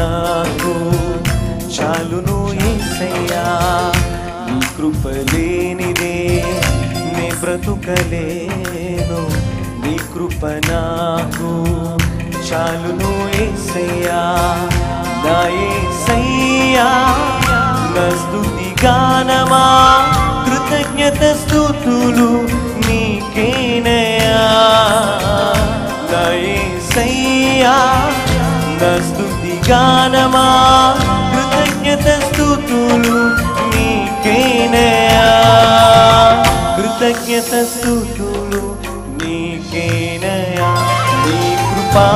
నాకు చాలును యేసయ్యా, నీ కృప లేనిదే నే బ్రతుకలేను, నీ కృప నాకు చాలును యేసయ్యా, నా యేసయ్యా నా స్తుతి గానమా కృతజ్ఞత స్తుతులు నీకేనయ్యా, నా యేసయ్యా నా స్తుతి గానమా కృతజ్ఞత స్తుతులు నీకేనయ్యా, కృతజ్ఞత స్తుతులు నీకేనయ్యా, నీ కృపా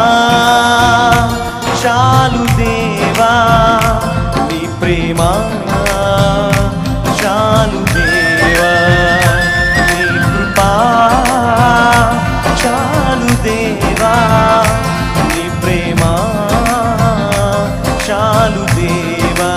చాలు దేవా, నీ ప్రేమ చాలు దేవా, నీ కృపా చాలు దేవా, నీ ప్రేమ చాలు దేవా,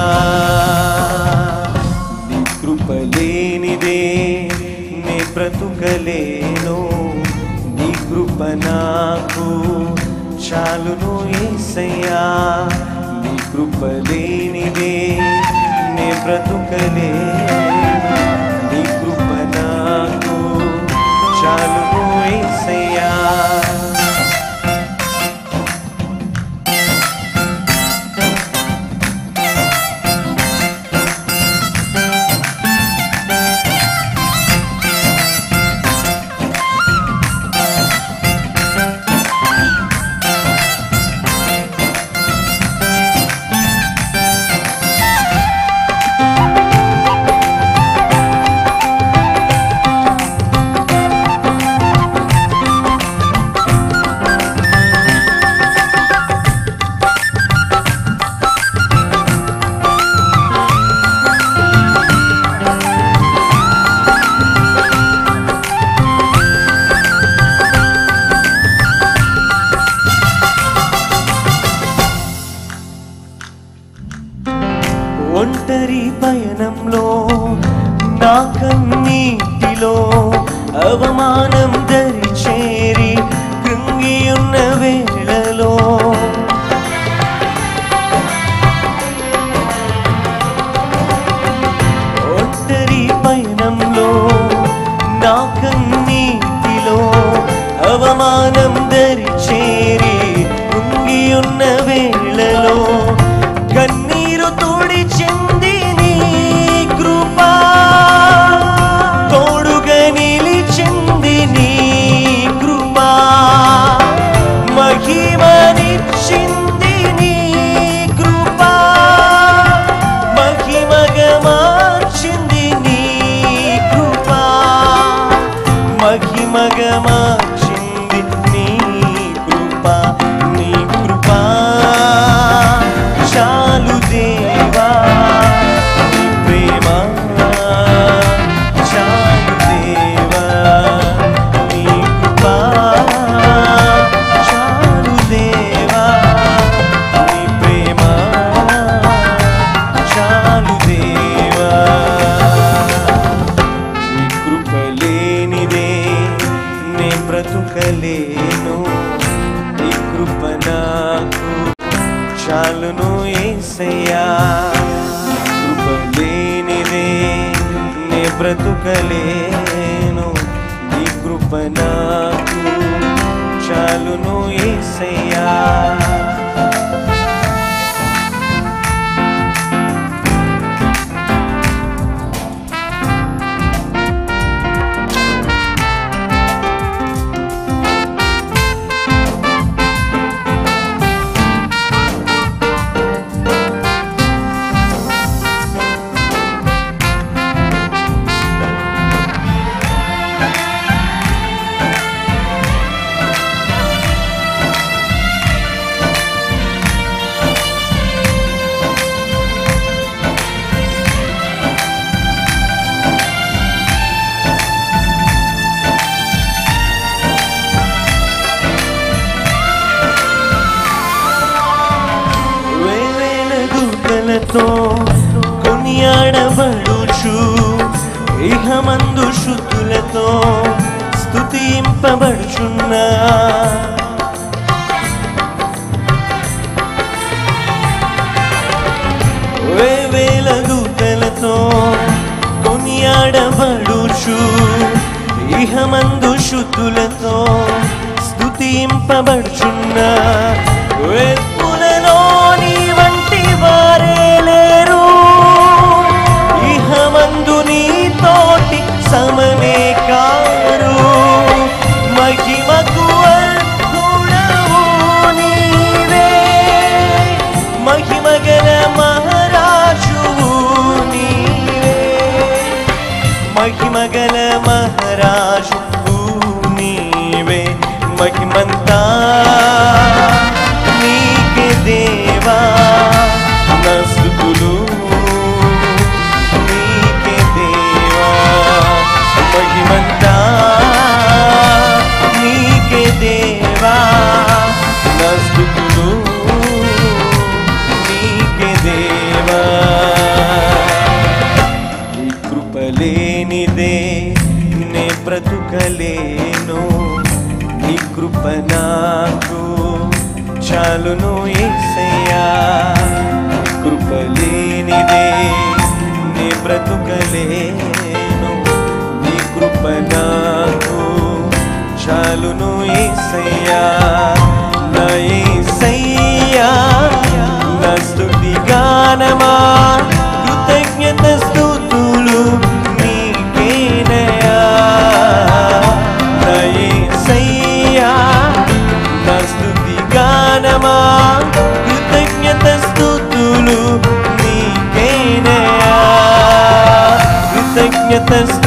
నీ కృప లేనిదే నే బ్రతుకలేను, నీ కృప నాకు చాలును యేసయ్యా, నీ కృప లేనిదే నే బ్రతుకలేను, నీ కృప నాకు చాలును యేసయ్యా. ఒంటరి పయనంలో నా కన్నీటిలో అవమానం దరి చేరి కృంగి ఉన్న వేళలో ఒంటరి పయనంలో నా కన్నీటిలో అవమానం దరి చేరి కృంగి ఉన్న వేళలో కన్నీరు తోడిచింది నీ కృపా, తోడుగా నిలిచింది నీ కృపా, మహిమనిచ్చింది నీ కృపా, మహిమగా మార్చింది నీ కృపా, మహిమగా మార్చింది నీ కృపా, నీ కృపా చాలు దేవా, నీ ప్రేమ చాలు దేవా, నీ కృపా చాలు దేవా, నీ ప్రేమ చాలు దేవా, నీ కృప లేనిదే నే బ్రతుకలేను, నీ కృప నాకు చాలును యేసయ్యా, కృప లేనిదే నే బ్రతుకలేను, నీ కృప నాకు చాలును యేసయ్యా. కొనియాడబడుచు ఇహమందు శుద్ధులతో స్తుతింపబడుచున్నా, ఇహమందు శుద్ధులతో స్తుతింపబడుచున్న ఎత్తులలో నీ వంటి వారే లేరు. ఇహమందు నీతోటి సమమే కారు. మహిమకు అర్హుడవు నీవే, మహిమగల మహారాజువు నీవే, మహిమగల మహారాజువు నీవే. మహిమంతా నీకే దేవా, నా స్తుతులు నీకే దేవా. మహిమంతా నీకే దేవా, నా స్తుతులు నీకే దేవా. నీ కృపలేనిదే నే బ్రతుకలేను, నీ కృప నాకు చాలును యేసయ్యా. కృపలేనిదే నే బ్రతుకలేను, నీ కృప నాకు చాలును యేసయ్యా. నా యేసయ్యా, నా స్తుతి గానమా, కృతజ్ఞత స్తుతులు నీకేనయ్యా. నా యేసయ్యా, నా స్తుతి గానమా, కృతజ్ఞత స్తుతులు నీకేనయ్యా. కృతజ్ఞత